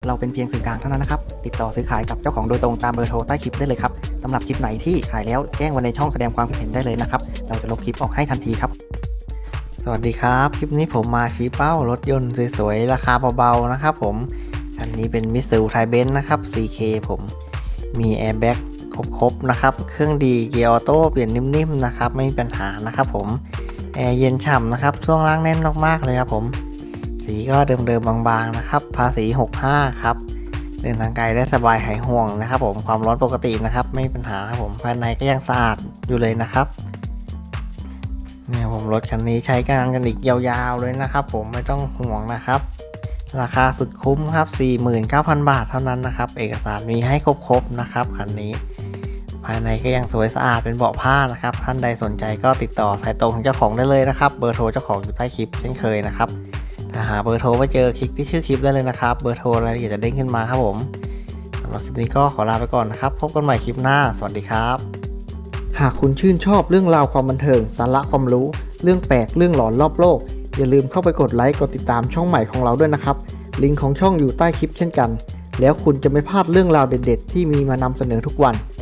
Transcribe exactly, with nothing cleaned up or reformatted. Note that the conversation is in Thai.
เราเป็นเพียงสื่อกลางเท่านั้นนะครับติดต่อซื้อขายกับเจ้าของโดยตรงตามเบอร์โทรใต้คลิปได้เลยครับสำหรับคลิปไหนที่ขายแล้วแจ้งไว้ในช่องแสดงความคิดเห็นได้เลยนะครับเราจะลบคลิปออกให้ทันทีครับสวัสดีครับคลิปนี้ผมมาชี้เป้ารถยนต์สวยๆราคาเบาๆนะครับผมคันนี้เป็นมิตซูไทเบนซ์นะครับ ซี เค ผมมีแอร์แบ็กครบๆนะครับเครื่องดีเกียร์ออโต้เปลี่ยนนิ่มๆนะครับไม่มีปัญหานะครับผมแอร์เย็นฉ่ำนะครับช่วงล่างแน่นมากๆเลยครับผมสีก็เดิมๆบางๆนะครับภาษีหกสิบห้าครับเดินทางไกลได้สบายหายห่วงนะครับผมความร้อนปกตินะครับไม่มีปัญหาครับผมภายในก็ยังสะอาดอยู่เลยนะครับเนี่ยผมรถคันนี้ใช้งานกันอีกยาวๆเลยนะครับผมไม่ต้องห่วงนะครับราคาสุดคุ้มครับ สี่หมื่นเก้าพัน บาทเท่านั้นนะครับเอกสารมีให้ครบๆนะครับคันนี้ภายในก็ยังสวยสะอาดเป็นเบาะผ้านะครับท่านใดสนใจก็ติดต่อสายตรงของเจ้าของได้เลยนะครับเบอร์โทรเจ้าของอยู่ใต้คลิปเช่นเคยนะครับถ้าหาเบอร์โทรไม่เจอคลิกที่ชื่อคลิปได้เลยนะครับเบอร์โทรรายละเอียดจะเด้งขึ้นมาครับผมสำหรับคลิปนี้ก็ขอลาไปก่อนนะครับพบกันใหม่คลิปหน้าสวัสดีครับหากคุณชื่นชอบเรื่องราวความบันเทิงสาระความรู้เรื่องแปลกเรื่องหลอนรอบโลกอย่าลืมเข้าไปกดไลค์กดติดตามช่องใหม่ของเราด้วยนะครับลิงก์ของช่องอยู่ใต้คลิปเช่นกันแล้วคุณจะไม่พลาดเรื่องราวเด็ดๆที่มีมานำเสนอทุกวัน